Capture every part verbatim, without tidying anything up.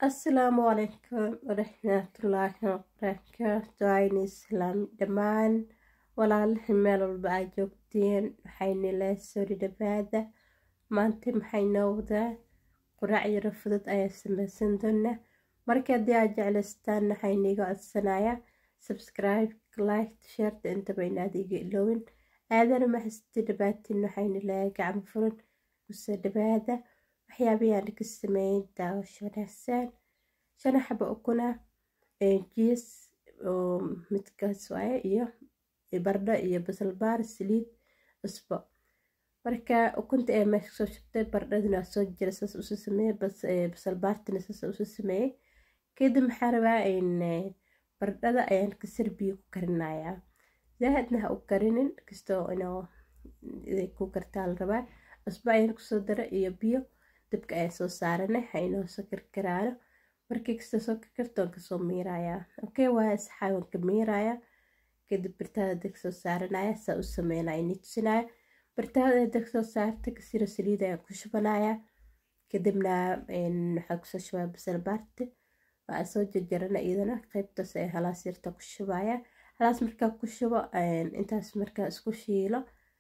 Asalaamu calaykum waraxmatullaahi wabarakaatu. Ayni islaam dhammaan walaalaha meel walba aad joogtiin waxayna la soo dhawaada. Maanta maxay noqdaa quraac yar fudud ayaa samaysan doona. Markii haddii aad jeclaystaan waxayna iga codsanayaa subscribe, like, share intaba inaad iga ilowin. aadana ma xasti dhawaatin waxayna la gacan furan usoo dhawaada. waxyaabaha aan ka sameeyay daawasho wanaagsan shan xabo ukuna jiis oo midkaas waaye iyo bardho iyo basal baar saliid cusbo. marka ukunta ee meesha soo shubtay bardhadina soo jiray saas u sameeyay bas basal baartina saas u sameeyay kadib maxaa rabaa in bardhada ayaan ka sarbiyo ku karinayaa zaadna ha u karinin kastoo inoo ku kartaa la rabaa. cusbo ayaan ku soo daray iyo biyo dabka ay soo saaranay haynoo soo karkaraano markii kasta soo karkartoon ka soo miiraaya. okay waa asxaaban ka miiraaya kadib birtada deg soo saaranaya saa u sameynaya nidsinaya birtada deg soo saarta ka siro saliid ayaan ku shubanaya kadibna waxaa ku soo shubaa basal baarta waa soo jarjarana iyadana qaybtaas ay halaas yarta ku shubaya. halaas markaa ku shubo intaas markaa isku shiilo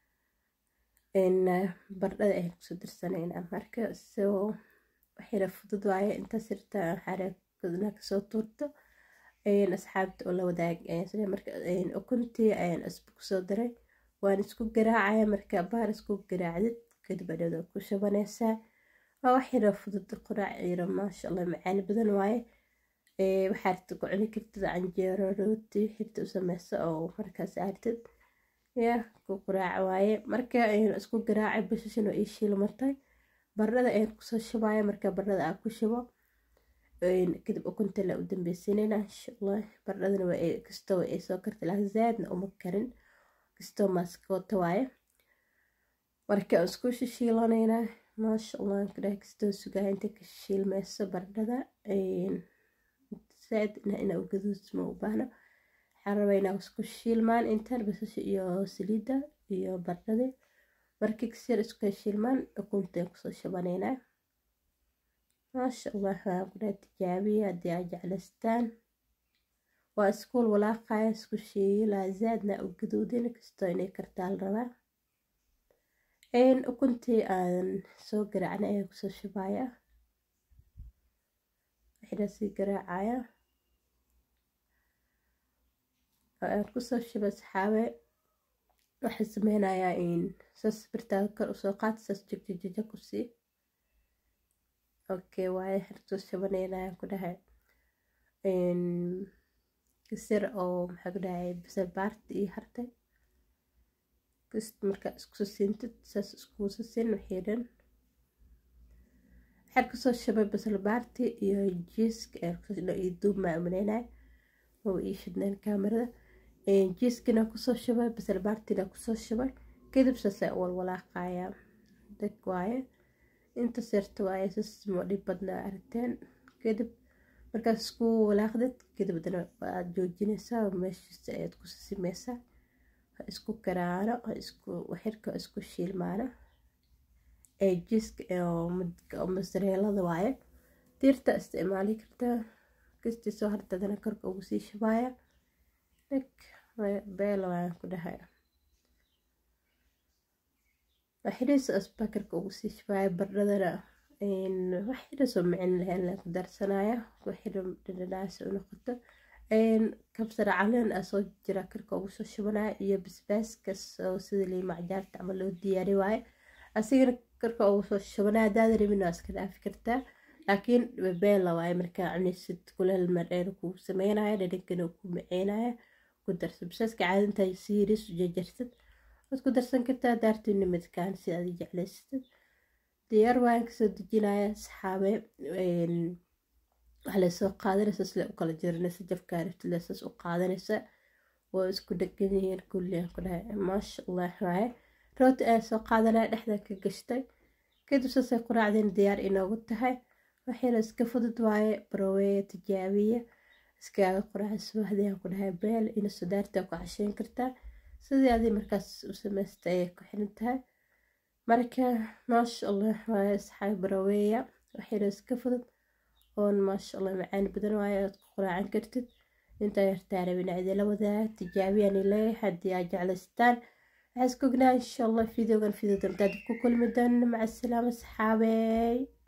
in bardhada ay kusoo dirsanayna marka soo waxyar fudud waaye intaas irta xareekadna ka soo tuurto een asxaabta oo la wadaag sida marka een ukuntii ayaan isku soo daray waan isku garaacaya marka baar isku garaacdid kadib badada ku shubanaysa waa waxyar fudud quraac yar maasha Allah macaan badan waaye ee waxaad ku cuni kartaa canjeero rooti xirta u samayso oo markaas aartid ya ku quraac waaye marka ayaan isku garaacay bashashan oo ii shiilmatay bardhada ayaan ku soo shubaya marka bardhada aan ku shubo een kadib ukunta la u dambaysinayna insha Allah bardhadana waa ay kasto ay soo kartay la zaadna uma karin kasto maskoota waaye marka isku shiilanayna maasha Allah kada kasto sugaa inta ka shiilmayso bardhada een zaadna ina u gaduusmo u baahna xarabayna isku shiilmaan intaan basasha iyo saliida iyo bardhada markii kasir isku shiilmaan ukunta ku soo shubanayna maasha Allah waa tijaabiya haddii aad jeclaystaan waa isku walaaqaya isku shiila zaadna u gaduudin kasto inay kartaan rabaa een ukuntii aan soo garaacnay ayaa ku soo shubaya waxaa si garaacaya aan ku soo shubay saxaabe waxaan sameynayaa in sas birtaa kor u soo qaad sas jigjig ku sii okay waaye harto shubanayna ku dhahay in kasir oo maxaa ku dhahay basal baarta iyo hartay kast marka isku siintid sas isku siin waxiidan waxaan ku soo shubay basal baarta iyo jiiska ee ku soo iyo duub ma amanayna oo ii shidnaan kaamirada jiiskana ku soo shubay basal baartina ku soo shubay kadib saasa wal walaaqaya dad waaye inta sirta waaye sas ma dhib badna aragteen kadib markaas isku walaaqdid kadib dana aad joojinaysaa meesha aad ku simeysaa isku karaano isku waxirka isku shiilmaana ee jiiska oo midka mozzarella waaye tirta isticmaali kartaa kasti soo hartadana korka ugu sii shubaya nek beel waan ku dhahay waxiriis asbakarka ugu sii shubaya bardhadana in waxira soo macin lahayn la ku darsanaya waxira dhadhanaas u noqoto in kabsar caleen asoo jira karka ugu soo shubanaya iyo basbaaska soo sida lii macjaarta ama loo diyaari waaye asigana karka ugu soo shubanaya daad rabina iska dhaafi kartaa laakiin beel waaye marka cunaysid kuleel madheer ku sameynaya dhadhankana ku maceynaya ku darsan basbaaska caadinta siiris jajartid waad ku darsan kartaa daartina midkaan si aad jeclaysatid diyaar waan ka soo dejinaya saxaabe een waxa la soo qaadanaysa sida u kala jirnaysa jabka aragtida saas u qaadanaysa oo isku dhagan yihiin kulliyan ku dhahay maasha Allah waaye rooti ay soo qaadanaya dhexda ka gashtay kadib saasay quraacdeen diyaar inoogu tahay waxayna iska fudud waaye barowee tijaabiya iska quraac subaxdii ku dhahay beel ina sudaarta ku casheyn kartaa sidii aad markaas u sameystay ku xiran tahay marka maasha Allah waaye asxaab barowee waxayna iska fudud oon maasha allah macaan badan waaye aad ku quraacan kartid intaa yartaa rabina idila wadaa tijaabiyaan leeyahay haddii aad jeclaystaan waxaan isku ognahay insha allah fideogan fideo dambe dib ku kulmi doona maca salaama saxaabey.